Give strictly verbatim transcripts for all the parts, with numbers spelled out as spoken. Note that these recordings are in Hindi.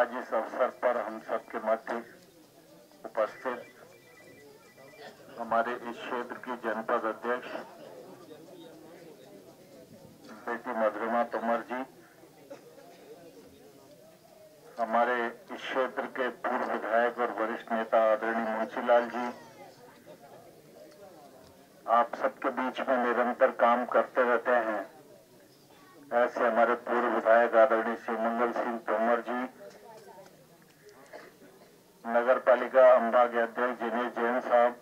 आज इस अवसर पर हम सबके मध्य उपस्थित हमारे इस क्षेत्र की जनपद अध्यक्ष बेटी मधुरिमा तोमर जी, हमारे इस क्षेत्र के पूर्व विधायक और वरिष्ठ नेता आदरणीय मुंशीलाल जी, आप सबके बीच में निरंतर काम करते रहते हैं, ऐसे हमारे पूर्व विधायक आदरणीय शिवमंगल सिंह तोमर जी, नगर पालिका अंबा के अध्यक्ष जिनेश जैन साहब,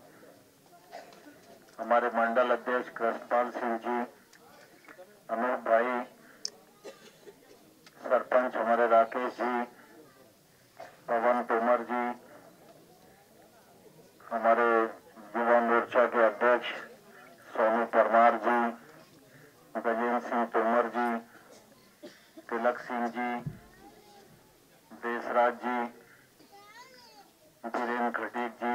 हमारे मंडल अध्यक्ष कृष्णपाल सिंह जी, अनूप भाई, सरपंच हमारे राकेश जी, पवन तोमर जी, हमारे युवा मोर्चा के अध्यक्ष सोनू परमार जी, गजेंद्र सिंह तोमर जी, तिलक सिंह जी, देशराज जी, वीरेंद्र खटीक जी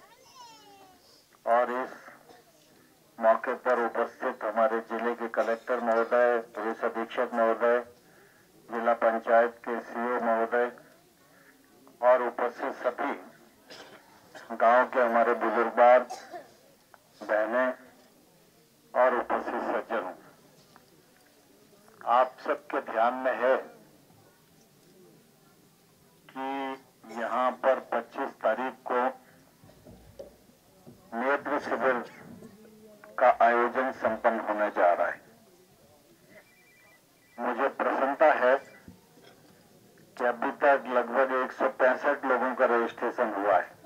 और इस मौके पर उपस्थित हमारे जिले के कलेक्टर महोदय, पुलिस अधीक्षक महोदय, जिला पंचायत के सीओ महोदय और उपस्थित सभी गांव के हमारे बुजुर्ग बहनें और उपस्थित सज्जनों, आप सबके ध्यान में है कि यहाँ पर पच्चीस तारीख को नेत्र शिविर का आयोजन संपन्न होने जा रहा है। मुझे प्रसन्नता है कि अभी तक लगभग एक सौ पैंसठ लोगों का रजिस्ट्रेशन हुआ है,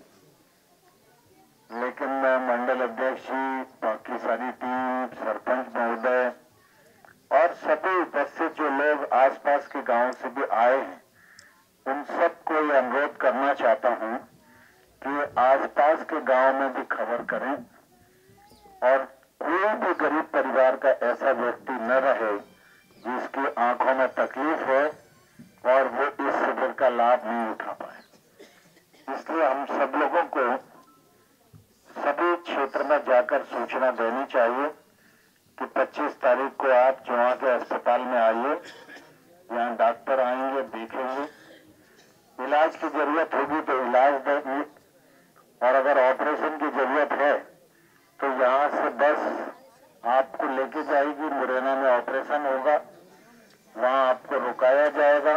लेकिन मैं मंडल अध्यक्ष जी, बाकी सारी टीम, सरपंच महोदय और सभी उपस्थित जो लोग आसपास के गांव से भी आए हैं, उन सबको ये अनुरोध करना चाहता हूं कि आसपास के गांव में भी खबर करें और कोई भी गरीब परिवार का ऐसा व्यक्ति न रहे जिसकी आंखों में तकलीफ है और वो इस शिविर का लाभ नहीं उठा पाए। इसलिए हम सब लोगों को सभी क्षेत्र में जाकर सूचना देनी चाहिए कि पच्चीस तारीख को आप चुनाव के अस्पताल में आइए, यहाँ डॉक्टर आएंगे, देखेंगे, इलाज की जरूरत होगी तो इलाज देंगे और अगर ऑपरेशन की जरूरत है तो यहाँ से बस आपको लेके जाएगी, मुरैना में ऑपरेशन होगा, वहाँ आपको रुकाया जाएगा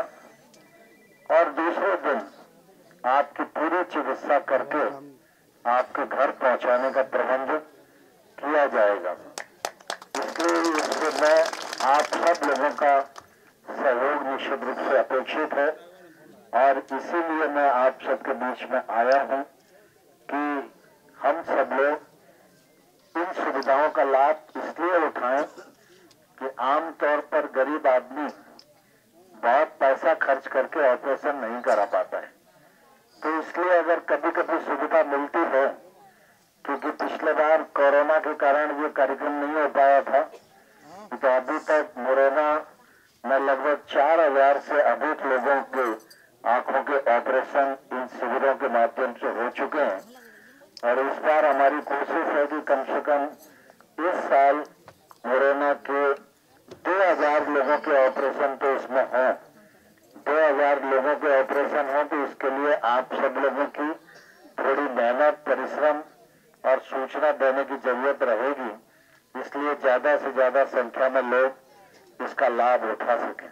और दूसरे दिन आपकी पूरी चिकित्सा करके आपके घर पहुंचाने का प्रबंध किया जाएगा। इसलिए इससे मैं आप सब लोगों का सहयोग निश्चित रूप से अपेक्षित है और इसीलिए मैं आप सबके बीच में आया हूं कि हम सब लोग इन सुविधाओं का लाभ इसलिए उठाएं कि आमतौर पर गरीब आदमी बहुत पैसा खर्च करके ऑपरेशन नहीं करा पाता है, तो इसलिए अगर कभी कभी सुविधा मिलती है, क्योंकि पिछले बार कोरोना के कारण ये कार्यक्रम नहीं हो पाया था, तो अभी तक मुरैना में लगभग चार हजार से अधिक लोगों के आंखों के ऑपरेशन इन शिविरों के माध्यम से हो चुके हैं और इस बार हमारी कोशिश है कि कम से कम इस साल मुरैना के दो हजार लोगों के ऑपरेशन तो इसमें हो, दो हजार लोगों के ऑपरेशन हो, तो इसके लिए आप सब लोगों की थोड़ी मेहनत, परिश्रम और सूचना देने की जरूरत रहेगी। इसलिए ज्यादा से ज्यादा संख्या में लोग इसका लाभ उठा सकें।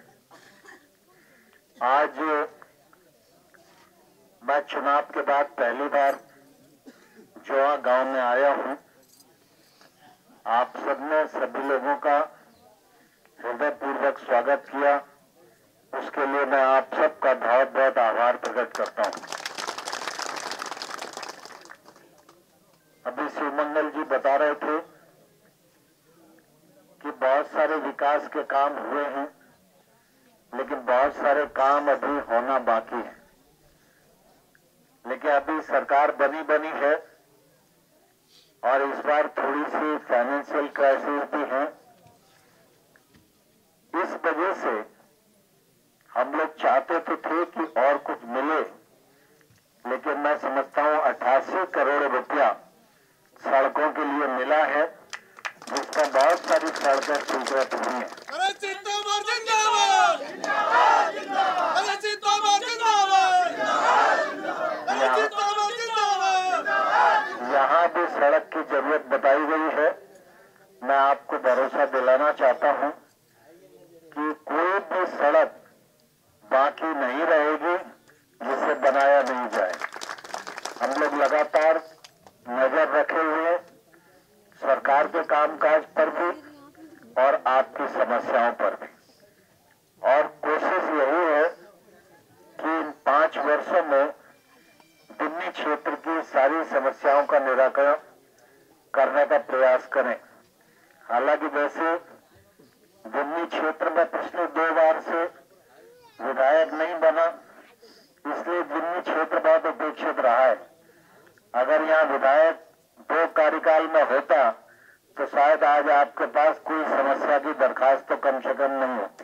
आज मैं चुनाव के बाद पहली बार जोआ गांव में आया हूं। आप सबने सभी लोगों का हृदयपूर्वक स्वागत किया, उसके लिए मैं आप सबका बहुत बहुत आभार प्रकट करता हूं। अभी शिवमंगल जी बता रहे थे कि बहुत सारे विकास के काम हुए हैं, लेकिन बहुत सारे काम अभी होना बाकी है। लेकिन अभी सरकार बनी बनी है और इस बार थोड़ी सी फाइनेंशियल क्राइसिस भी है। इस वजह से हम लोग चाहते तो थे कि और कुछ मिले, लेकिन मैं समझता हूं अट्ठासी करोड़ रुपया सड़कों के लिए मिला है, जिसमें बहुत सारी सड़कें स्वीकृत हुई हैं। की जरूरत बताई गई है। मैं आपको भरोसा दिलाना चाहता हूं कि कोई भी सड़क बाकी नहीं रहेगी जिसे बनाया नहीं जाए। हम लोग लगातार नजर रखे हुए सरकार के कामकाज पर भी और आपकी समस्याओं पर भी, और कोशिश यही है कि इन पांच वर्षों में दिल्ली क्षेत्र की सारी समस्याओं का निराकरण करने का प्रयास करें। हालांकि वैसे दिल्ली क्षेत्र में पिछले दो बार से विधायक नहीं बना, इसलिए दिल्ली क्षेत्र बहुत उपेक्षित रहा है। अगर यहाँ विधायक दो कार्यकाल में होता तो शायद आज आपके पास कोई समस्या की दरखास्त तो कम से कम नहीं होती,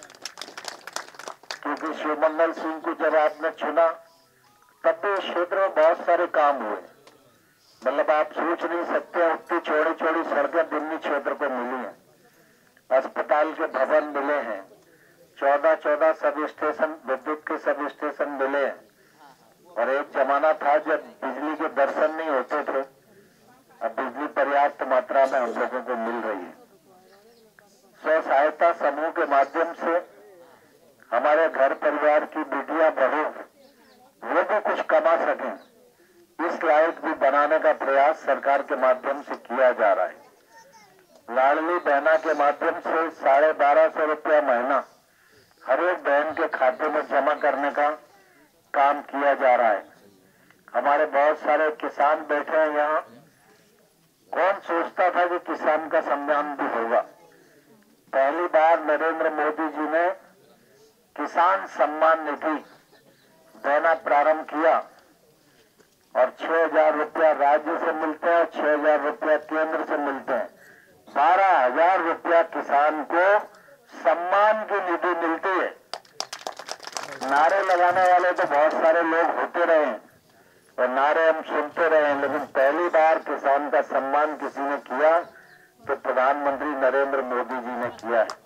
क्योंकि शिवमंगल सिंह को जब आपने चुना तब भी क्षेत्र में बहुत सारे काम हुए। मतलब आप सोच नहीं सकते उतनी चौड़ी चौड़ी सड़कें दिल्ली क्षेत्र को मिली हैं, अस्पताल के भवन मिले हैं, चौदह चौदह सब स्टेशन, विद्युत के सब स्टेशन मिले हैं। और एक जमाना था जब बिजली के दर्शन नहीं होते थे, अब बिजली पर्याप्त मात्रा में हम लोगों को मिल रही है। स्व सहायता समूह के माध्यम से हमारे घर परिवार की बेटियां बहू वो भी कुछ कमा सकें, इस लायक भी बनाने का प्रयास सरकार के माध्यम से किया जा रहा है। लाडली बहना के माध्यम से साढ़े बारह सौ रुपया महीना हर एक बहन के खाते में जमा करने का काम किया जा रहा है। हमारे बहुत सारे किसान बैठे हैं यहाँ। कौन सोचता था कि किसान का सम्मान भी होगा। पहली बार नरेंद्र मोदी जी ने किसान सम्मान निधि देना प्रारंभ किया और छह हजार रुपया राज्य से मिलते हैं, छह हजार रुपया केंद्र से मिलते हैं। बारह हजार रुपया किसान को सम्मान की निधि मिलती है। नारे लगाने वाले तो बहुत सारे लोग होते रहे और नारे हम सुनते रहे, लेकिन पहली बार किसान का सम्मान किसी ने किया तो प्रधानमंत्री नरेंद्र मोदी जी ने किया है।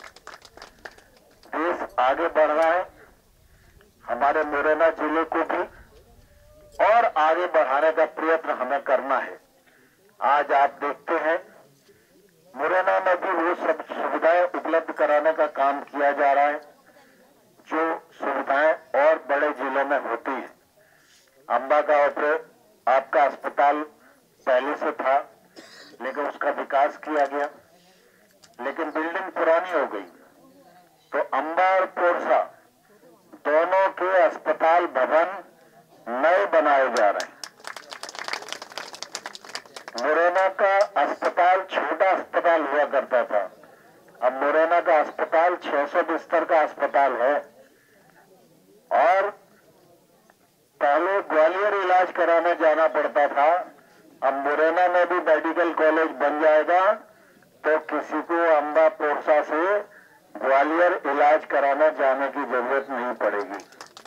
देश आगे बढ़ रहा है, हमारे मुरैना जिले को भी और आगे बढ़ाने का प्रयत्न हमें करना है। आज आप देखते हैं मुरैना में भी वो सब सुविधाएं उपलब्ध कराने का काम किया जा रहा है जो सुविधाएं और बड़े जिलों में होती है। अंबा गांव पे आपका अस्पताल पहले से था, लेकिन उसका विकास किया गया, लेकिन बिल्डिंग पुरानी हो गई, तो अंबा और पोरसा दोनों के अस्पताल भवन नए बनाए जा रहे हैं। मुरैना का अस्पताल छोटा अस्पताल हुआ करता था, अब मुरैना का अस्पताल छह सौ बिस्तर का अस्पताल है। और पहले ग्वालियर इलाज कराने जाना पड़ता था, अब मुरैना में भी मेडिकल कॉलेज बन जाएगा तो किसी को अंबा पोरसा से ग्वालियर इलाज कराने जाने की जरूरत नहीं पड़ेगी।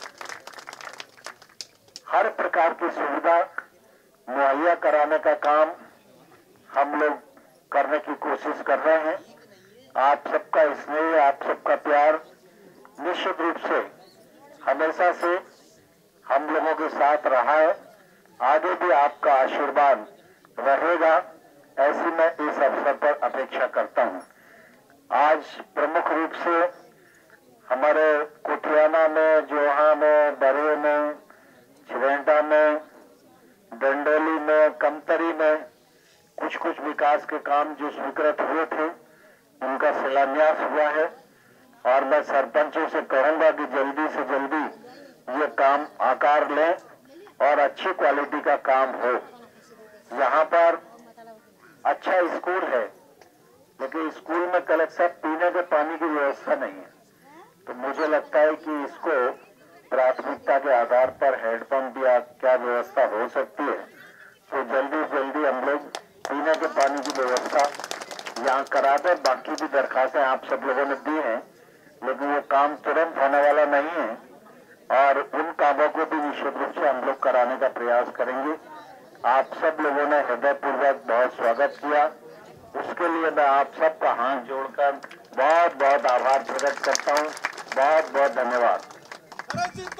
हर प्रकार की सुविधा मुहैया कराने का काम हम लोग करने की कोशिश कर रहे हैं। आप सबका स्नेह, आप सबका प्यार निश्चित रूप से हमेशा से हम लोगों के साथ रहा है, आगे भी आपका आशीर्वाद रहेगा, ऐसी मैं इस अवसर पर अपेक्षा करता हूं। आज प्रमुख रूप से हमारे कोटियाना में, जोहा में, बरे में, छिवेंटा में, डंडोली में, कमतरी में कुछ कुछ विकास के काम जो स्वीकृत हुए थे उनका शिलान्यास हुआ है और मैं सरपंचों से कहूंगा कि जल्दी से जल्दी ये काम आकार ले और अच्छी क्वालिटी का काम हो। यहाँ पर अच्छा स्कूल है, लेकिन स्कूल में कलेक्टर पीने के पानी की व्यवस्था नहीं है, तो मुझे लगता है कि इसको प्राथमिकता के आधार पर हैंडपंप या क्या व्यवस्था हो सकती है, तो जल्दी जल्दी हम लोग पीने के पानी की व्यवस्था यहाँ करा दें। बाकी भी दरखास्तें आप सब लोगों ने दी हैं, लेकिन वो काम तुरंत होने वाला नहीं है और उन कामों को भी निश्चित रूप से हम लोग कराने का प्रयास करेंगे। आप सब लोगों ने हृदयपूर्वक बहुत स्वागत किया, उसके लिए मैं आप सबका हाथ जोड़कर बहुत बहुत आभार प्रकट करता हूँ। बहुत बहुत धन्यवाद।